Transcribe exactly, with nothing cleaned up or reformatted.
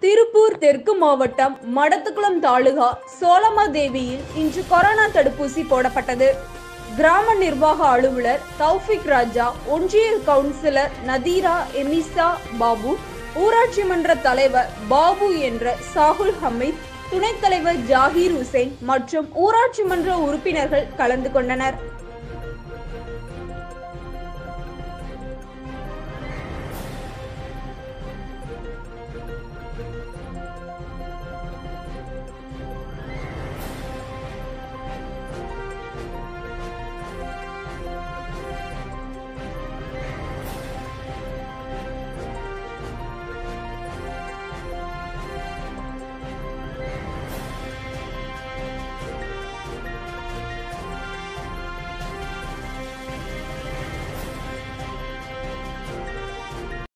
திருப்பூர் தெற்கு மாவட்டம் மடத்துக்குளம் தாலுகா சோலமாதேவியில் இன்று கொரோனா தடுப்பூசி போடப்பட்டது. கிராம நிர்வாக அலுவலர் தௌஃபிக் ராஜா, ஒன்றிய கவுன்சிலர் நதீரா எமிசா பாபு, ஊராட்சி மன்ற தலைவர் பாபு என்ற சாகுல் ஹமீத், துணைத் தலைவர் ஜாகீர் ஹுசைன் மற்றும் ஊராட்சி மன்ற உறுப்பினர்கள் கலந்து கொண்டனர்.